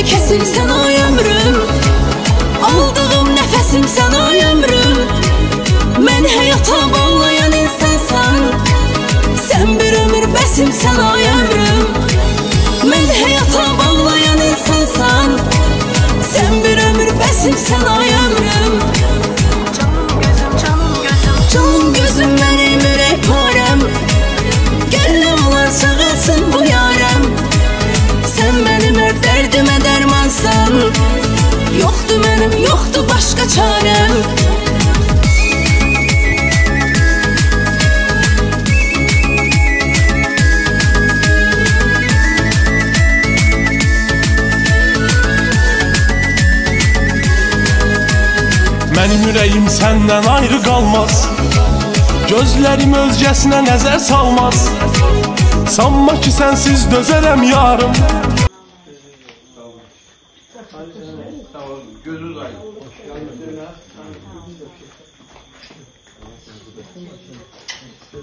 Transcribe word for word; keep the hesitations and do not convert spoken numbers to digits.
kesilsen ay ömrüm, aldığım nefesim sen ay ömrüm. Mən həyata bağlayan insansan, sen bir ömür bəsimsən ay ömrüm. Mən həyata bağlayan insansan, sen bir ömür bəsimsən ay ömrüm. Canım gözüm benim ürək parəm, gəl nə olar sağalsın bu yarəm. Sen benim her derdime dermansan, yoktu benim yoktu başka çarem. Mənim ürəyim səndən ayrı qalmaz, gözlərim özgəsinə nəzər salmaz. Sanma ki sənsiz dözərəm yarım. Gözünüz aydın.